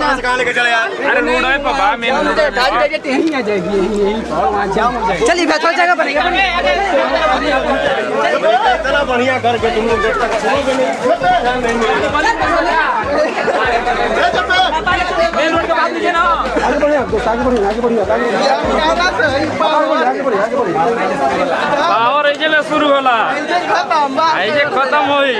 कहाँ लेके चले यार? अरे रोड है पापा मेन रोड है। गाड़ी बजट यहीं आ जाएगी, यहीं वहाँ जाम हो जाएगी। चलिए थोड़ा जगह बनेगा। इतना बढ़िया करके तुम लोग देखते मेन रोड के बाद लीजिए ना। आगे बढ़िए, आगे बढ़िए, आगे बढ़िए, आगे बढ़िए। पावर ऐसे शुरू होला, ऐसे खत्म होई।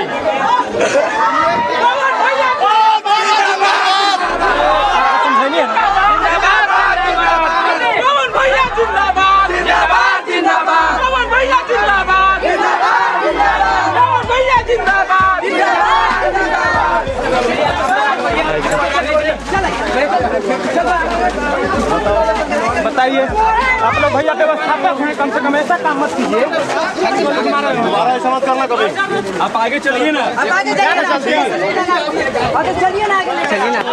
बताइए आप लोग भैया व्यवस्थापक हैं, कम से कम ऐसा काम मत कीजिए। हमारा ऐसा मत करना कभी। आप आगे चलिए ना, आगे चलिए ना, चलिए ना, चलिए ना।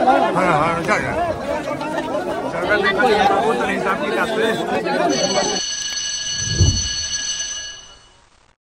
हाँ,